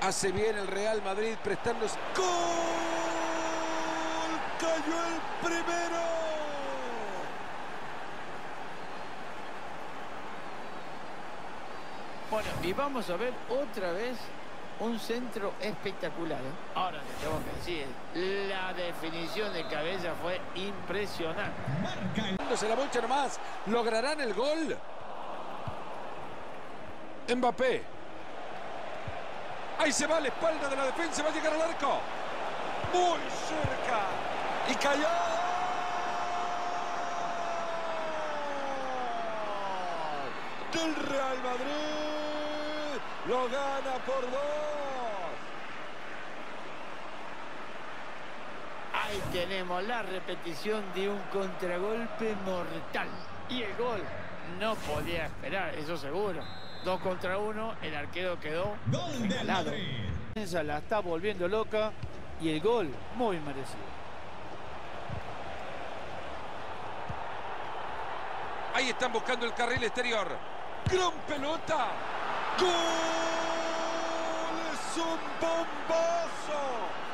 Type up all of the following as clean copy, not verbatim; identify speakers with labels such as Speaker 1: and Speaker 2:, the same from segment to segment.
Speaker 1: Hace bien el Real Madrid prestándose. ¡Gol! ¡Cayó el primero!
Speaker 2: Bueno, y vamos a ver otra vez un centro espectacular, ¿eh? Ahora le tengo que decir, la definición de cabeza fue impresionante.
Speaker 1: Se la bocha nomás. ¿Lograrán el gol? Mbappé. Ahí se va a la espalda de la defensa. Va a llegar al arco. Muy cerca. Y cayó. Del Real Madrid. Lo gana por 2.
Speaker 2: Ahí tenemos la repetición de un contragolpe mortal. Y el gol no podía esperar, eso seguro. 2 contra 1, el arquero quedó regalado. La está volviendo loca y el gol muy merecido.
Speaker 1: Ahí están buscando el carril exterior. ¡Gran pelota! ¡Gol! ¡Es un bombazo!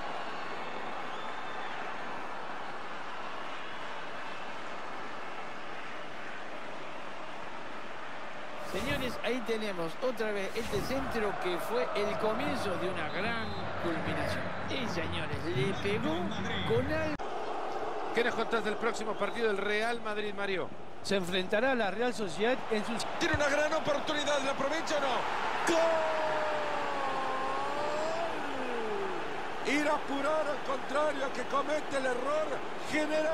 Speaker 2: Señores, ahí tenemos otra vez este centro que fue el comienzo de una gran culminación. Y señores, le pegó con algo.
Speaker 1: ¿Qué nos contás del próximo partido del Real Madrid, Mario?
Speaker 2: Se enfrentará a la Real Sociedad en sus...
Speaker 1: Tiene una gran oportunidad, ¿la aprovecha o no? ¡Gol! Ir a apurar al contrario que comete el error genera...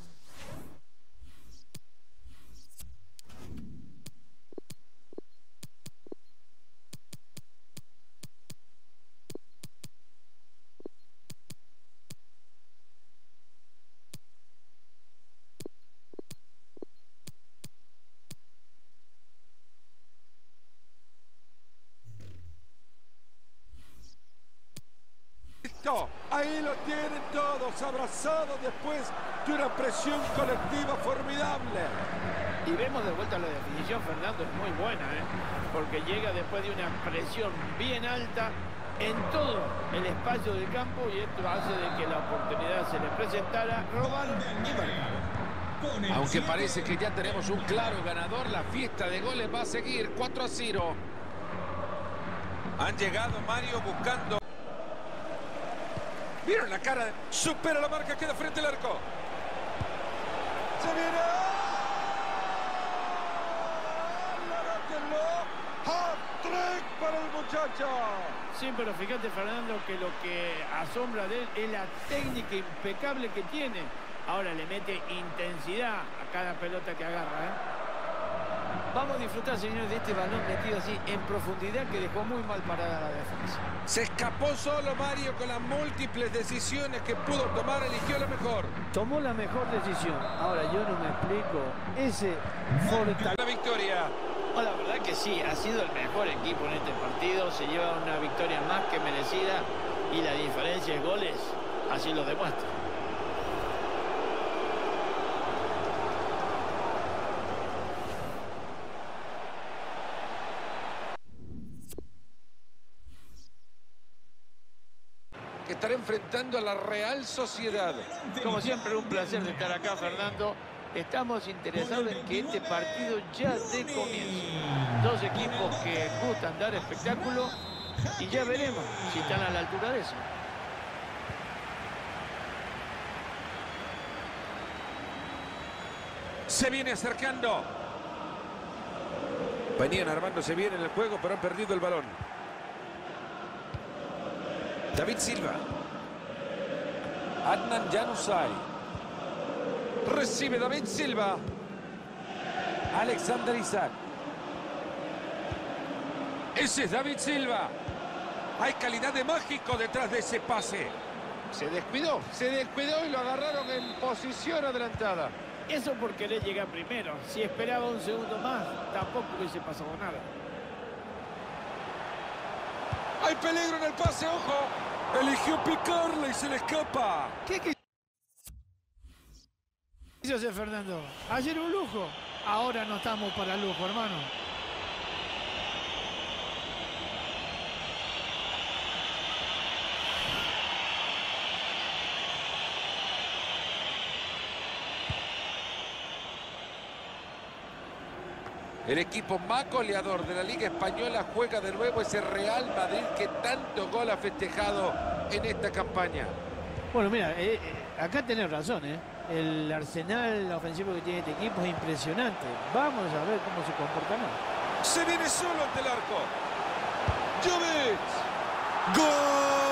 Speaker 1: Ahí lo tienen todos, abrazados después de una presión colectiva formidable.
Speaker 2: Y vemos de vuelta la definición, Fernando, es muy buena, porque llega después de una presión bien alta en todo el espacio del campo y esto hace de que la oportunidad se le presentara, robar y marcar.
Speaker 1: Aunque parece que ya tenemos un claro ganador, la fiesta de goles va a seguir 4-0. Han llegado, Mario, buscando... ¿Vieron la cara? Supera la marca, queda frente al arco. ¡Se viene! ¡Hat-trick para el muchacho!
Speaker 2: Sí, pero fíjate, Fernando, que lo que asombra de él es la técnica impecable que tiene. Ahora le mete intensidad a cada pelota que agarra, Vamos a disfrutar, señores, de este balón metido así en profundidad que dejó muy mal parada la defensa.
Speaker 1: Se escapó solo Mario con las múltiples decisiones que pudo tomar, eligió la mejor.
Speaker 2: Tomó la mejor decisión. Ahora yo no me explico. Ese fortaleza.
Speaker 1: La victoria.
Speaker 2: Oh, la verdad que sí, ha sido el mejor equipo en este partido. Se lleva una victoria más que merecida y la diferencia de goles así lo demuestra.
Speaker 1: Que estará enfrentando a la Real Sociedad.
Speaker 2: Como siempre, un placer de estar acá, Fernando. Estamos interesados en que este partido ya dé comienzo. 2 equipos que gustan dar espectáculo y ya veremos si están a la altura de eso.
Speaker 1: Se viene acercando. Venían armándose bien en el juego, pero han perdido el balón. David Silva. Adnan Januzaj. Recibe David Silva. Alexander Isak. Ese es David Silva. Hay calidad de mágico detrás de ese pase. Se descuidó y lo agarraron en posición adelantada.
Speaker 2: Eso por querer llegar primero. Si esperaba un segundo más, tampoco hubiese pasado nada.
Speaker 1: Hay peligro en el pase, ojo. Eligió picarle y se le escapa.
Speaker 2: ¿Qué quiso hacer Fernando? Ayer un lujo. Ahora no estamos para lujo, hermano.
Speaker 1: El equipo más goleador de la Liga Española juega de nuevo ese Real Madrid que tanto gol ha festejado en esta campaña.
Speaker 2: Bueno, mira, acá tenés razón, ¿eh? El arsenal ofensivo que tiene este equipo es impresionante. Vamos a ver cómo se comporta más.
Speaker 1: Se viene solo ante el arco. Jovic. ¡Gol!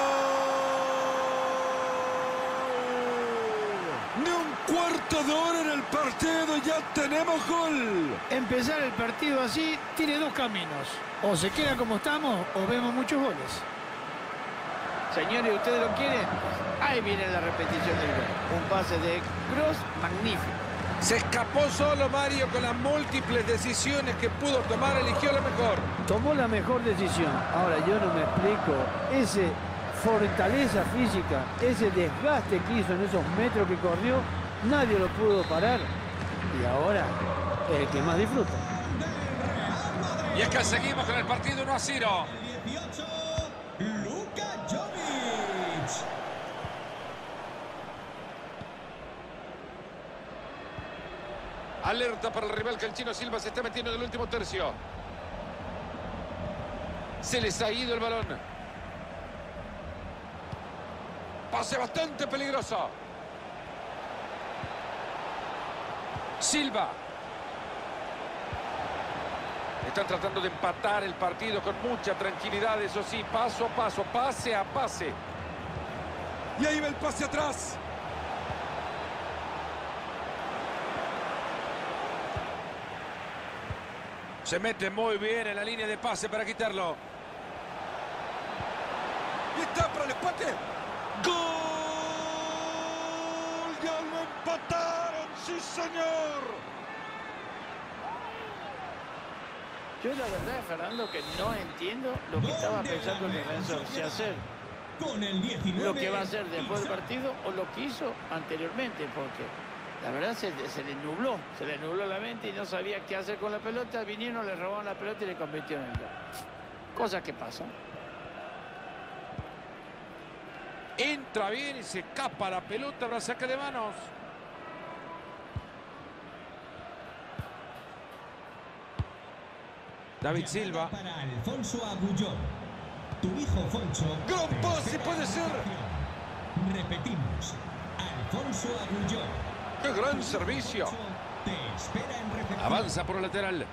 Speaker 1: Ni un cuarto de hora en el partido, ya tenemos gol.
Speaker 2: Empezar el partido así tiene dos caminos. O se queda como estamos o vemos muchos goles. Señores, ¿ustedes lo quieren? Ahí viene la repetición del gol. Un pase de Kroos magnífico.
Speaker 1: Se escapó solo Mario con las múltiples decisiones que pudo tomar, eligió la mejor.
Speaker 2: Tomó la mejor decisión. Ahora yo no me explico. Ese fortaleza física, ese desgaste que hizo en esos metros que corrió, nadie lo pudo parar. Y ahora, el que más disfruta.
Speaker 1: Y es que seguimos con el partido 1-0.
Speaker 3: Luka Jovic.
Speaker 1: Alerta para el rival que el chino Silva se está metiendo en el último tercio. Se les ha ido el balón. Pase bastante peligroso. Silva. Están tratando de empatar el partido con mucha tranquilidad, eso sí, paso a paso, pase a pase. Y ahí va el pase atrás. Se mete muy bien en la línea de pase para quitarlo. Y está para el empate. ¡Gol! ¡Ya lo empataron! ¡Sí, señor!
Speaker 2: Yo la verdad, Fernando, que no entiendo lo que estaba pensando el defensor. Si hacer
Speaker 3: Con el 19.
Speaker 2: lo que va a hacer después del partido o lo que hizo anteriormente, porque la verdad se le nubló la mente y no sabía qué hacer con la pelota. Vinieron, le robaron la pelota y le convirtieron en gol. Cosas que pasan.
Speaker 1: Entra bien y se escapa la pelota, ahora saque de manos. David Silva.
Speaker 3: Para Alfonso Agullón. Tu hijo Foncho.
Speaker 1: ¡Gran
Speaker 3: te
Speaker 1: pase,
Speaker 3: espera
Speaker 1: puede
Speaker 3: en
Speaker 1: ser!
Speaker 3: recepción. Repetimos. Alfonso Agullón.
Speaker 1: ¡Qué gran servicio!
Speaker 3: Te espera en recepción.
Speaker 1: Avanza por el lateral.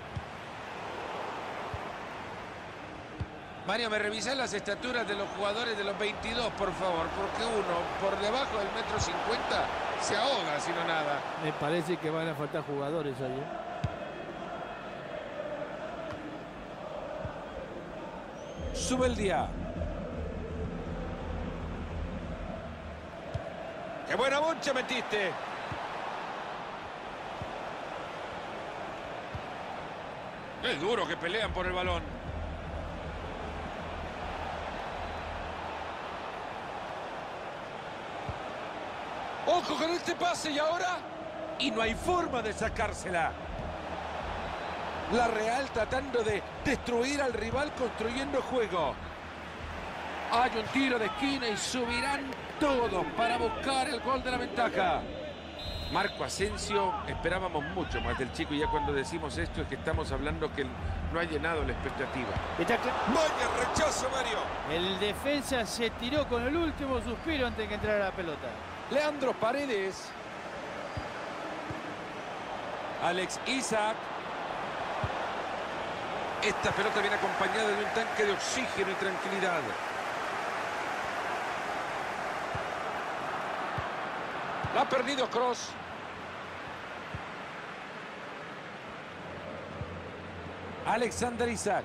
Speaker 1: Mario, ¿me revisás las estaturas de los jugadores de los 22, por favor? Porque uno, por debajo del 1,50 m, se ahoga, si no nada.
Speaker 2: Me parece que van a faltar jugadores ahí, ¿eh?
Speaker 1: Sube el día. ¡Qué buena boncha metiste! ¡Qué duro que pelean por el balón! ¡Ojo con este pase! ¿Y ahora? Y no hay forma de sacársela. La Real tratando de destruir al rival construyendo juego. Hay un tiro de esquina y subirán todos para buscar el gol de la ventaja. Marco Asensio, esperábamos mucho más del chico y ya cuando decimos esto es que estamos hablando que no ha llenado la expectativa. ¡Vaya rechazo, Mario!
Speaker 2: El defensa se tiró con el último suspiro antes de que entrara la pelota.
Speaker 1: Leandro Paredes. Alex Isaac. Esta pelota viene acompañada de un tanque de oxígeno y tranquilidad. La ha perdido Kroos. Alexander Isaac.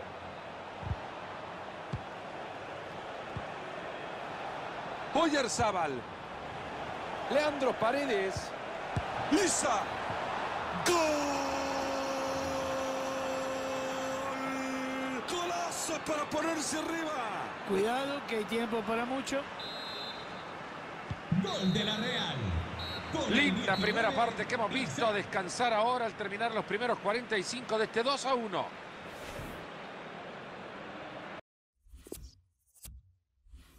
Speaker 1: Oyarzabal. Leandro Paredes. Isaac. ¡Gol! ¡Golazo para ponerse arriba!
Speaker 2: Cuidado que hay tiempo para mucho.
Speaker 3: Gol de la Real. Con el
Speaker 1: Linda
Speaker 3: 19.
Speaker 1: primera parte que hemos visto. Descansar ahora al terminar los primeros 45 de este 2-1.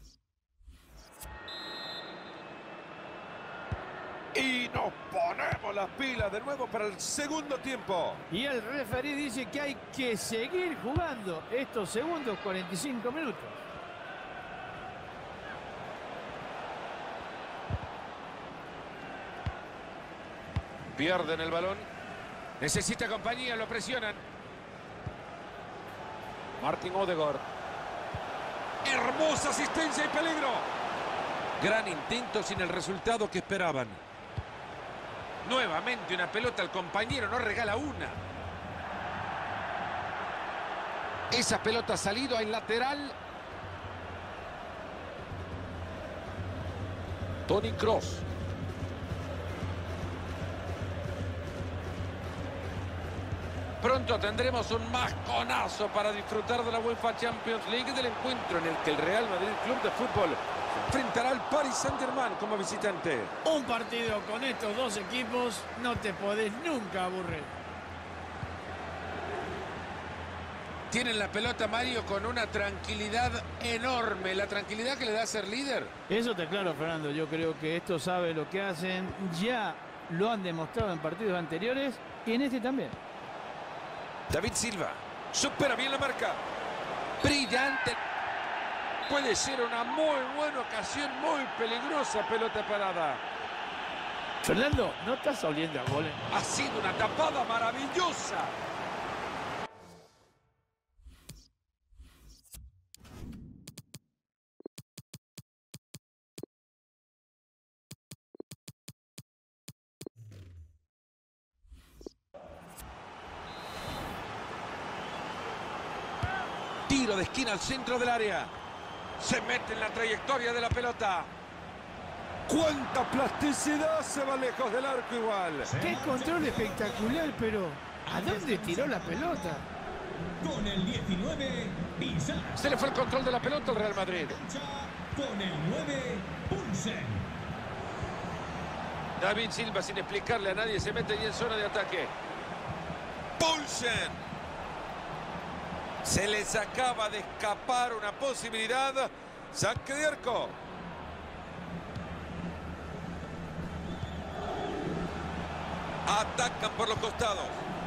Speaker 1: Y nos ponemos las pilas de nuevo para el segundo tiempo.
Speaker 2: Y el referí dice que hay que seguir jugando estos segundos 45 minutos.
Speaker 1: Pierden el balón. Necesita compañía, lo presionan. Martin Odegaard. Hermosa asistencia y peligro. Gran intento sin el resultado que esperaban. Nuevamente una pelota al compañero, no regala una. Esa pelota ha salido al lateral. Toni Kroos. Pronto tendremos un masconazo para disfrutar de la UEFA Champions League, del encuentro en el que el Real Madrid Club de Fútbol se enfrentará al Paris Saint-Germain como visitante.
Speaker 2: Un partido con estos dos equipos no te podés nunca aburrir.
Speaker 1: Tienen la pelota, Mario, con una tranquilidad enorme. La tranquilidad que le da a ser líder.
Speaker 2: Eso está claro, Fernando. Yo creo que estos saben lo que hacen. Ya lo han demostrado en partidos anteriores y en este también.
Speaker 1: David Silva supera bien la marca. Brillante. Puede ser una muy buena ocasión, muy peligrosa pelota parada.
Speaker 2: Fernando, ¿no estás oliendo a gol?
Speaker 1: Ha sido una tapada maravillosa. Tiro de esquina al centro del área. Se mete en la trayectoria de la pelota. ¡Cuánta plasticidad! Se va lejos del arco igual.
Speaker 2: ¡Qué control espectacular! Pero ¿a dónde tiró la pelota?
Speaker 3: Con el 19, Pizarro.
Speaker 1: Se le fue el control de la pelota al Real Madrid.
Speaker 3: Con el 9, Poulsen.
Speaker 1: David Silva, sin explicarle a nadie, se mete ahí en zona de ataque. Poulsen. Se les acaba de escapar una posibilidad. Saque de arco. Atacan por los costados.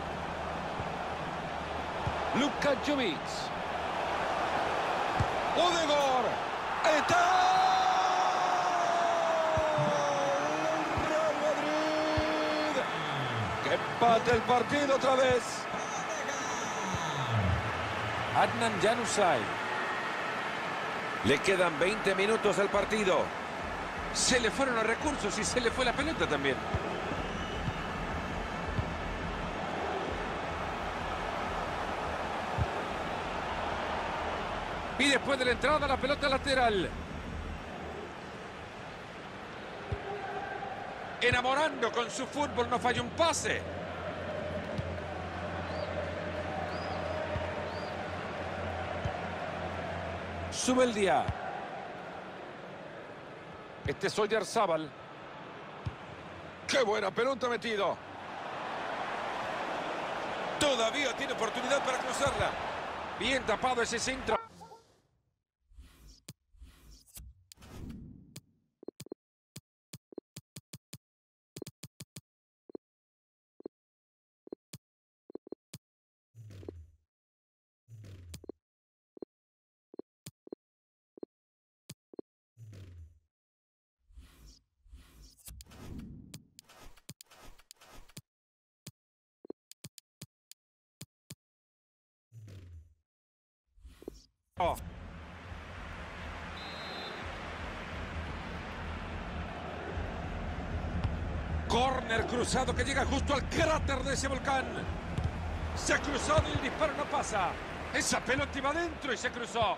Speaker 1: Luka Jovic. Odegaard. ¡Está! ¡Real Madrid! ¡Que empate el partido otra vez! Adnan Januzaj. Le quedan 20 minutos al partido. Se le fueron los recursos y se le fue la pelota también. Y después de la entrada, la pelota lateral. Enamorando con su fútbol, no falla un pase. Sube el día. Este es Oyarzábal. ¡Qué buena pelota metido! Todavía tiene oportunidad para cruzarla. Bien tapado ese centro. Oh. Córner cruzado que llega justo al cráter de ese volcán. Se ha cruzado y el disparo no pasa. Esa pelota iba adentro y se cruzó.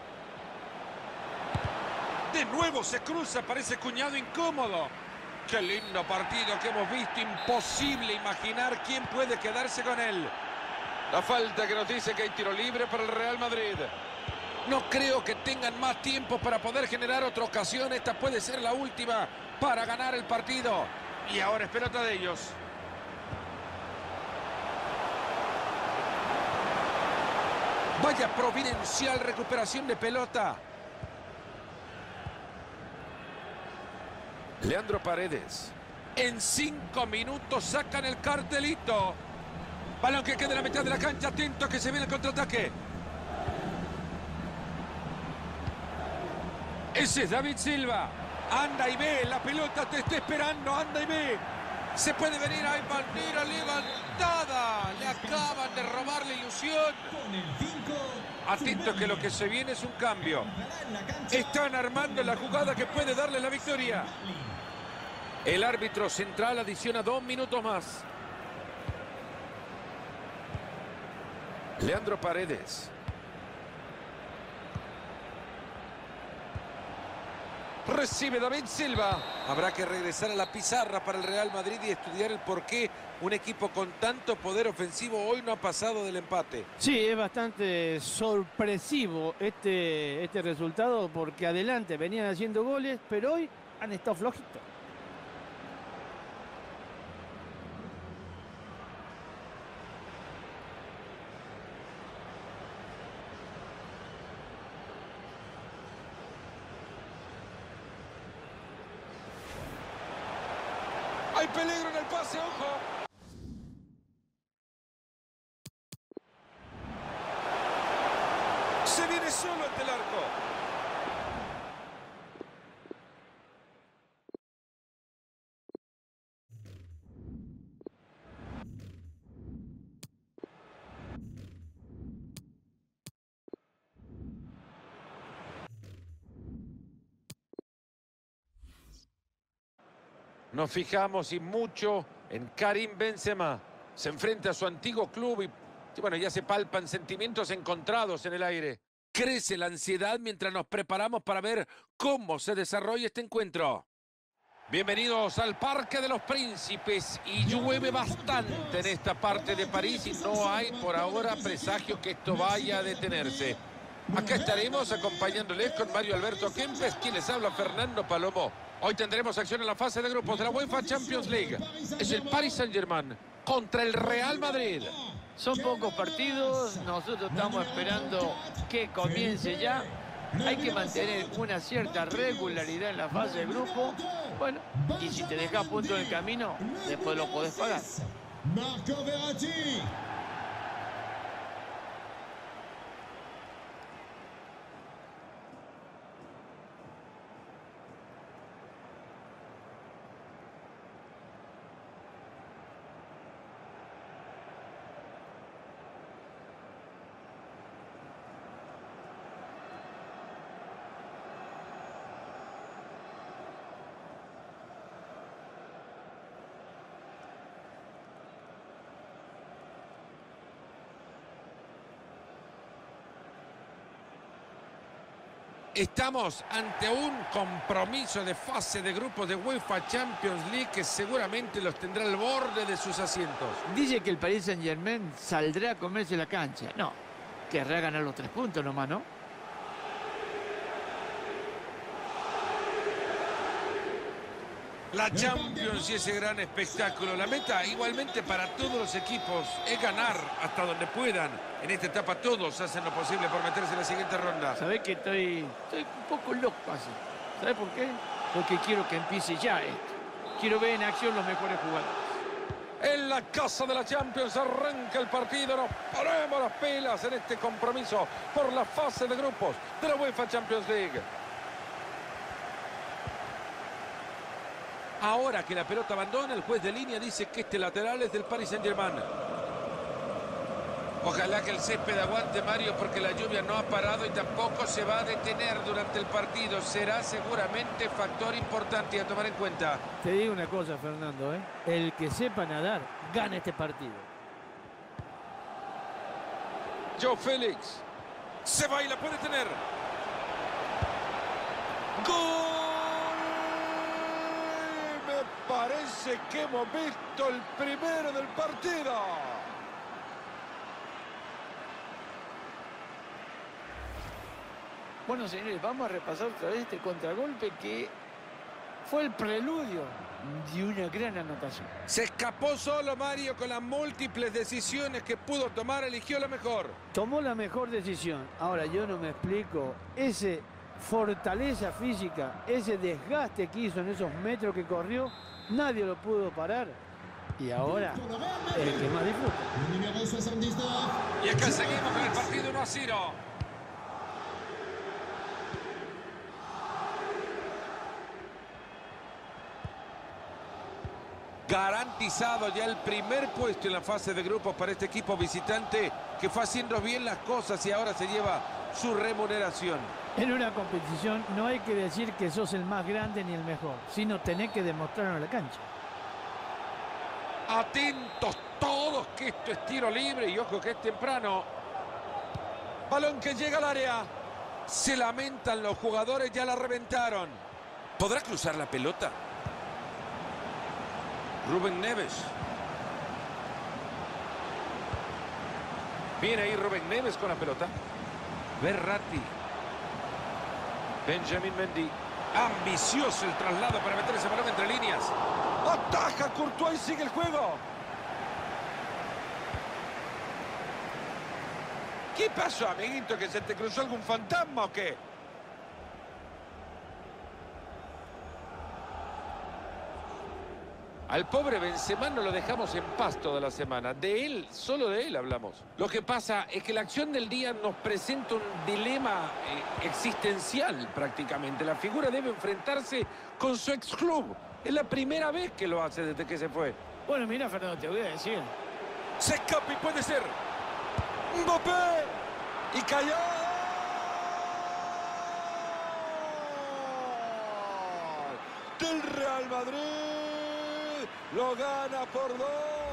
Speaker 1: De nuevo se cruza, parece cuñado incómodo. Qué lindo partido que hemos visto. Imposible imaginar quién puede quedarse con él. La falta que nos dice que hay tiro libre para el Real Madrid. No creo que tengan más tiempo para poder generar otra ocasión. Esta puede ser la última para ganar el partido. Y ahora es pelota de ellos. Vaya providencial recuperación de pelota. Leandro Paredes. En 5 minutos sacan el cartelito. Balón que queda en la mitad de la cancha. Atento que se viene el contraataque. Ese es David Silva. Anda y ve. La pelota te está esperando. Anda y ve. Se puede venir. Hay manera levantada. Le acaban de robar la ilusión. Atento que lo que se viene es un cambio. Están armando la jugada que puede darle la victoria. El árbitro central adiciona 2 minutos más. Leandro Paredes. Recibe David Silva. Habrá que regresar a la pizarra para el Real Madrid y estudiar el por qué un equipo con tanto poder ofensivo hoy no ha pasado del empate.
Speaker 2: Sí, es bastante sorpresivo este resultado porque adelante venían haciendo goles, pero hoy han estado flojitos.
Speaker 1: Hay peligro en el pase, ojo. Se viene solo ante el arco. Nos fijamos y mucho en Karim Benzema. Se enfrenta a su antiguo club y bueno, ya se palpan sentimientos encontrados en el aire. Crece la ansiedad mientras nos preparamos para ver cómo se desarrolla este encuentro. Bienvenidos al Parque de los Príncipes y llueve bastante en esta parte de París y no hay por ahora presagio que esto vaya a detenerse. Acá estaremos acompañándoles con Mario Alberto Kempes, quien les habla Fernando Palomo. Hoy tendremos acción en la fase de grupos de la UEFA Champions League. Es el Paris Saint-Germain contra el Real Madrid.
Speaker 2: Son pocos partidos, nosotros estamos esperando que comience ya. Hay que mantener una cierta regularidad en la fase de grupo. Bueno, y si te dejas punto en el camino, después lo podés pagar.
Speaker 3: Marco Verratti.
Speaker 1: Estamos ante un compromiso de fase de grupos de UEFA Champions League que seguramente los tendrá al borde de sus asientos.
Speaker 2: Dice que el Paris Saint-Germain saldrá a comerse la cancha. No, querrá ganar los 3 puntos nomás, ¿no?
Speaker 1: La Champions y ese gran espectáculo. La meta igualmente para todos los equipos es ganar hasta donde puedan. En esta etapa todos hacen lo posible por meterse en la siguiente ronda.
Speaker 2: ¿Sabés que estoy un poco loco así? ¿Sabés por qué? Porque quiero que empiece ya esto. Quiero ver en acción los mejores jugadores.
Speaker 1: En la casa de la Champions arranca el partido. Nos ponemos las pilas en este compromiso por la fase de grupos de la UEFA Champions League. Ahora que la pelota abandona, el juez de línea dice que este lateral es del Paris Saint-Germain. Ojalá que el césped aguante, Mario, porque la lluvia no ha parado y tampoco se va a detener durante el partido. Será seguramente factor importante a tomar en cuenta.
Speaker 2: Te digo una cosa, Fernando, el que sepa nadar, gana este partido.
Speaker 1: Joe Félix. Se va y la puede tener. ¡Gol! Me parece que hemos visto el primero del partido.
Speaker 2: Bueno, señores, vamos a repasar otra vez este contragolpe que fue el preludio de una gran anotación.
Speaker 1: Se escapó solo Mario con las múltiples decisiones que pudo tomar, eligió la mejor.
Speaker 2: Tomó la mejor decisión. Ahora, yo no me explico, ese fortaleza física, ese desgaste que hizo en esos metros que corrió, nadie lo pudo parar y ahora es el que más disfruta.
Speaker 1: Y acá seguimos con el partido 1-0. Garantizado ya el primer puesto en la fase de grupos para este equipo visitante que fue haciendo bien las cosas y ahora se lleva su remuneración.
Speaker 2: En una competición no hay que decir que sos el más grande ni el mejor, sino tenés que demostrarlo en la cancha.
Speaker 1: Atentos todos que esto es tiro libre y ojo que es temprano. Balón que llega al área. Se lamentan los jugadores, ya la reventaron. ¿Podrá cruzar la pelota? Rubén Neves. Viene ahí Rubén Neves con la pelota. Verratti. Benjamín Mendy. Ambicioso el traslado para meter ese balón entre líneas. Ataja Courtois y sigue el juego. ¿Qué pasó, amiguito? ¿Que se te cruzó algún fantasma o qué? Al pobre Benzema no lo dejamos en paz toda la semana. De él, solo de él hablamos. Lo que pasa es que la acción del día nos presenta un dilema existencial prácticamente. La figura debe enfrentarse con su ex club. Es la primera vez que lo hace desde que se fue.
Speaker 2: Bueno, mira, Fernando, te voy a decir.
Speaker 1: Se escapa y puede ser. Mbappé. Y cayó. Del Real Madrid. Lo gana por 2.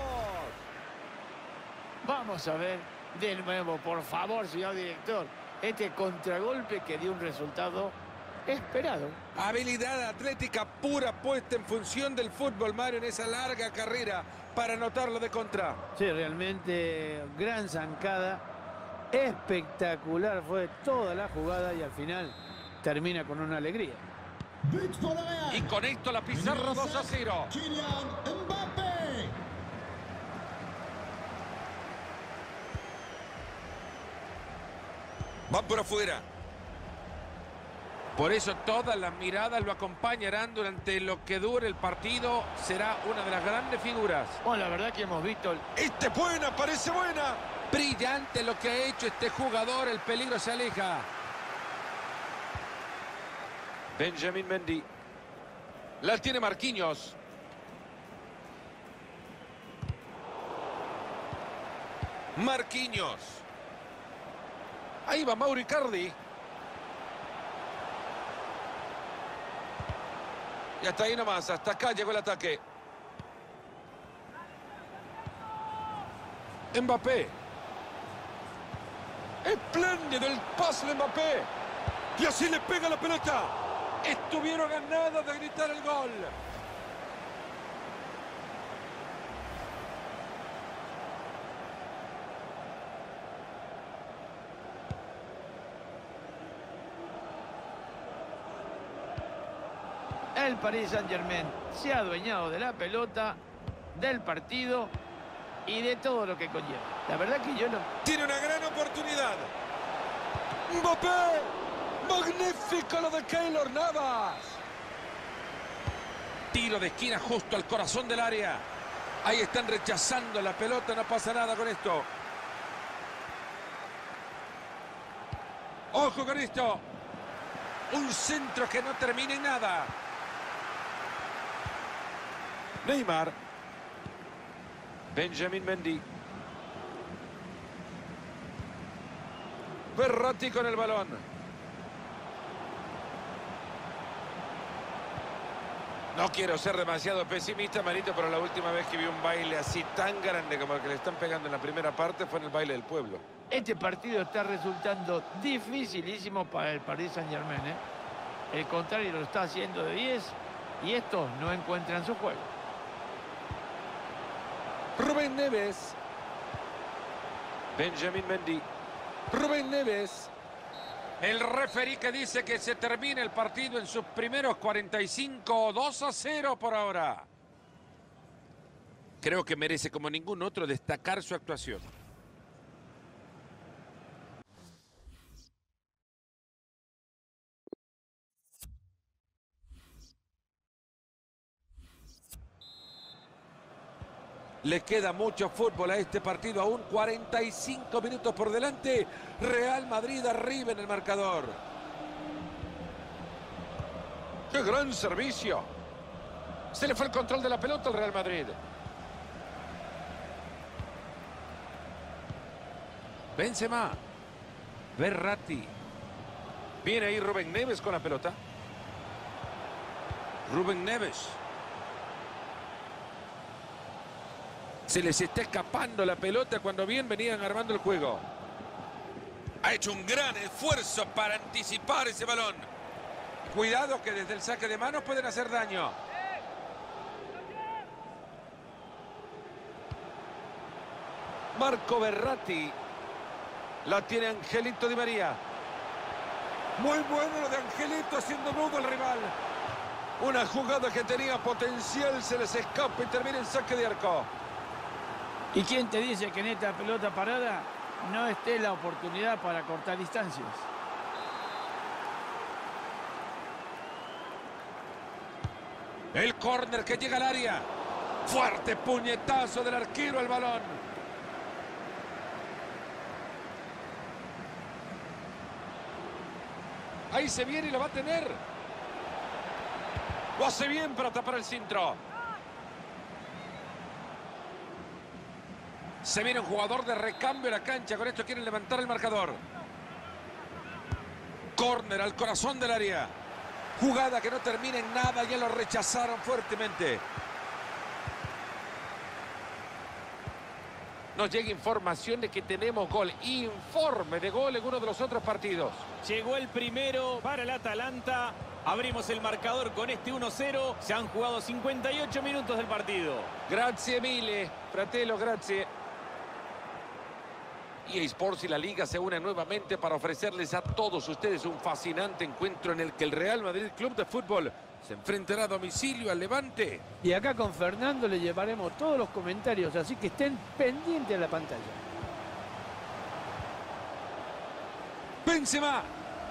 Speaker 2: Vamos a ver de nuevo, por favor, señor director. Este contragolpe que dio un resultado esperado.
Speaker 1: Habilidad atlética pura puesta en función del fútbol, Mario, en esa larga carrera para anotarlo de contra.
Speaker 2: Sí, realmente gran zancada. Espectacular fue toda la jugada y al final termina con una alegría.
Speaker 1: Y con esto la pizarra 2-0. Va por afuera. Por eso todas las miradas lo acompañarán durante lo que dure el partido. Será una de las grandes figuras.
Speaker 2: Bueno, la verdad que hemos visto...
Speaker 1: Esta es buena, parece buena. Brillante lo que ha hecho este jugador. El peligro se aleja. Benjamín Mendy. La tiene Marquinhos. Marquinhos. Ahí va Mauro Icardi. Y hasta ahí nomás, hasta acá llegó el ataque. Mbappé. Espléndido el pase de Mbappé. Y así le pega la pelota. Estuvieron a nada de gritar el gol.
Speaker 2: El Paris Saint-Germain se ha adueñado de la pelota, del partido y de todo lo que conlleva. La verdad que yo no...
Speaker 1: Tiene una gran oportunidad. Mbappé. Magnífico lo de Keylor Navas. Tiro de esquina justo al corazón del área. Ahí están rechazando la pelota. No pasa nada con esto. Ojo con esto. Un centro que no termina en nada. Neymar. Benjamín Mendy. Verratti con el balón. No quiero ser demasiado pesimista, Marito, pero la última vez que vi un baile así tan grande como el que le están pegando en la primera parte fue en el baile del pueblo.
Speaker 2: Este partido está resultando dificilísimo para el Paris Saint-Germain, ¿eh? El contrario lo está haciendo de 10 y estos no encuentran su juego.
Speaker 1: Rubén Neves. Benjamín Mendy. Rubén Neves. El referí que dice que se termina el partido en sus primeros 45, 2-0 por ahora. Creo que merece como ningún otro destacar su actuación. Le queda mucho fútbol a este partido, aún 45 minutos por delante. Real Madrid arriba en el marcador. ¡Qué gran servicio! Se le fue el control de la pelota al Real Madrid. Benzema. Verratti. Viene ahí Rubén Neves con la pelota. Rubén Neves. Se les está escapando la pelota cuando bien venían armando el juego. Ha hecho un gran esfuerzo para anticipar ese balón. Cuidado que desde el saque de manos pueden hacer daño. Marco Verratti. La tiene Angelito Di María. Muy bueno lo de Angelito haciendo nudo al rival. Una jugada que tenía potencial, se les escapa y termina en saque de arco.
Speaker 2: ¿Y quién te dice que en esta pelota parada no esté la oportunidad para cortar distancias?
Speaker 1: El córner que llega al área. Fuerte puñetazo del arquero al balón. Ahí se viene y lo va a tener. Lo hace bien para tapar el centro. Se viene un jugador de recambio a la cancha. Con esto quieren levantar el marcador. Córner al corazón del área. Jugada que no termina en nada. Ya lo rechazaron fuertemente. Nos llega información de que tenemos gol. Informe de gol en uno de los otros partidos.
Speaker 4: Llegó el primero para el Atalanta. Abrimos el marcador con este 1-0. Se han jugado 58 minutos del partido.
Speaker 1: Grazie mille, fratello, grazie. EA Sports y la Liga se unen nuevamente para ofrecerles a todos ustedes un fascinante encuentro en el que el Real Madrid Club de Fútbol se enfrentará a domicilio al Levante.
Speaker 2: Y acá con Fernando le llevaremos todos los comentarios, así que estén pendientes de la pantalla.
Speaker 1: Benzema.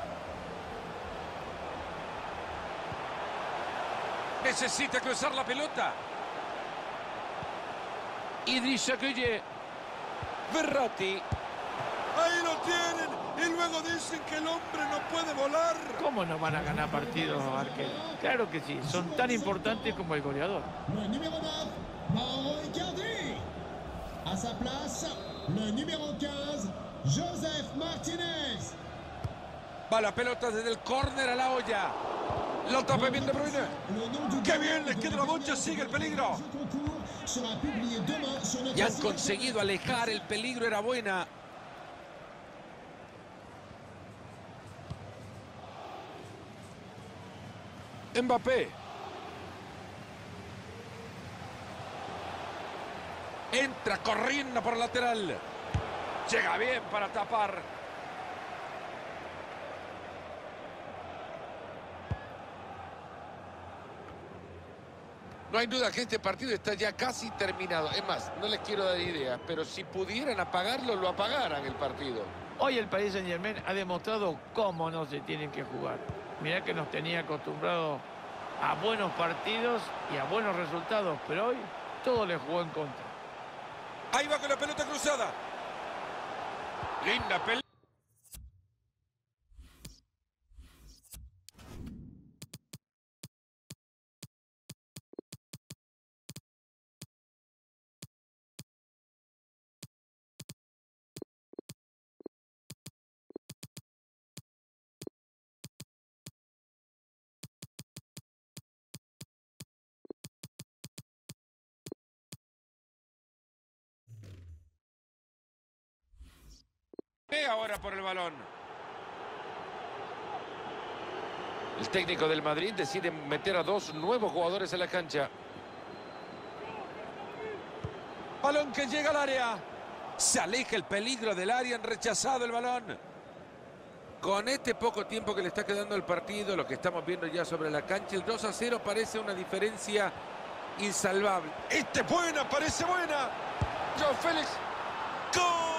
Speaker 1: Necesita cruzar la pelota. Idrissa Gueye. Verratti. Ahí lo tienen. Y luego dicen que el hombre no puede volar.
Speaker 2: ¿Cómo no van a ganar partidos, arqueros? Claro que sí, son tan importantes como el goleador.
Speaker 3: Le numéro 9, Mauro Icardi. À sa place, le numéro 15, Joseph Martinez.
Speaker 1: Va la pelota desde el córner a la olla. Lo tapa bien De Bruyne. ¡Qué bien! Les queda la bocha, sigue el peligro. Y han conseguido alejar el peligro, era buena. Mbappé. Entra corriendo por el lateral. Llega bien para tapar. No hay duda que este partido está ya casi terminado. Es más, no les quiero dar ideas, pero si pudieran apagarlo, lo apagaran el partido.
Speaker 2: Hoy el Paris Saint-Germain ha demostrado cómo no se tienen que jugar. Mirá que nos tenía acostumbrados a buenos partidos y a buenos resultados, pero hoy todo le jugó en contra.
Speaker 1: Ahí va con la pelota cruzada. Linda pelota. Ahora por el balón. El técnico del Madrid decide meter a dos nuevos jugadores en la cancha. Balón que llega al área. Se aleja el peligro del área, han rechazado el balón. Con este poco tiempo que le está quedando al partido, lo que estamos viendo ya sobre la cancha, el 2-0 parece una diferencia insalvable. Esta es buena, parece buena. Joao Félix. ¡Gol!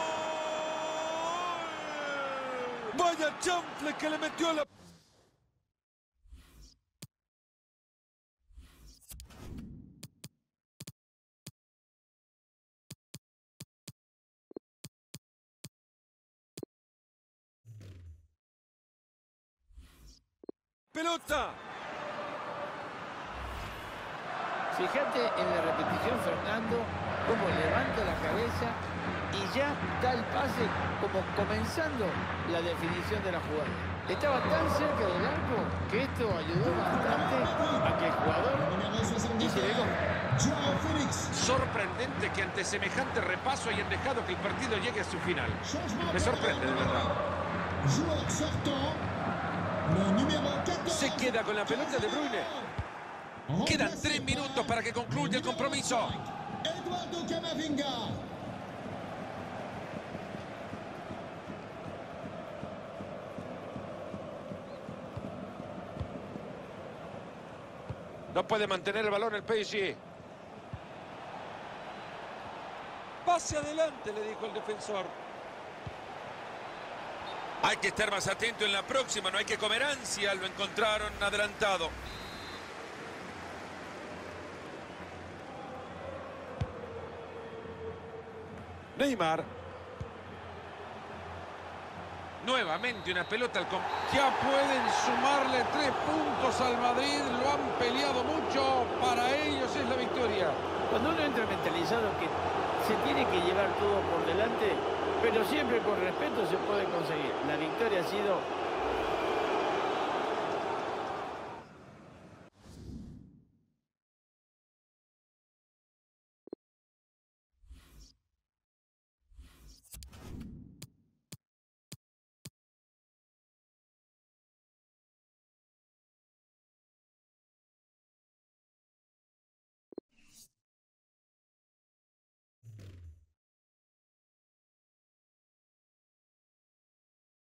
Speaker 1: Vaya chanfle que le metió la... pelota.
Speaker 2: Fíjate en la repetición, Fernando, cómo levanta la cabeza y ya da el pase como comenzando la definición de la jugada. Estaba tan cerca del arco que esto ayudó bastante a que el jugador hiciera el gol.
Speaker 3: Joao Félix.
Speaker 1: Sorprendente que ante semejante repaso hayan dejado que el partido llegue a su final.
Speaker 3: Changement
Speaker 1: Me sorprende, de verdad.
Speaker 3: Joueur sortant. Le numéro 14.
Speaker 1: Se queda con la pelota De Bruyne. Quedan 3 minutos para que concluya el compromiso.
Speaker 3: Eduardo Camavinga.
Speaker 1: No puede mantener el balón el PSG. Pase adelante, le dijo el defensor. Hay que estar más atento en la próxima, no hay que comer ansia. Lo encontraron adelantado. Neymar. Nuevamente una pelota al ya pueden sumarle 3 puntos al Madrid. Lo han peleado mucho. Para ellos es la victoria.
Speaker 2: Cuando uno entra mentalizado que se tiene que llevar todo por delante, pero siempre con respeto se puede conseguir. La victoria ha sido